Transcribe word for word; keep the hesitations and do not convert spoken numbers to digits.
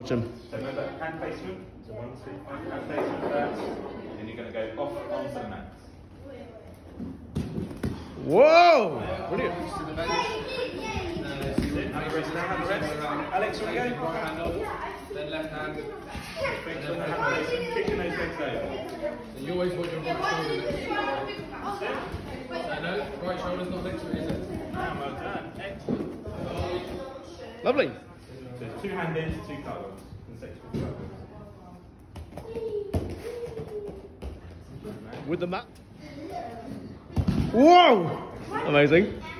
So remember hand placement. So one, two, five, hand placement first. And you're going to go off onto the mat. Whoa! Brilliant. Have a rest now, have a rest. Alex, you want to go? Right hand up, then left hand. Thanks for the hand placement. Kicking those legs over. And you always want your right shoulder next to it. No, no, right shoulder's not next to it, is it? Ah, well done. Excellent. Lovely. So two handed, two cartwheels. Consecutive cartwheels. With the mat. Whoa! Amazing.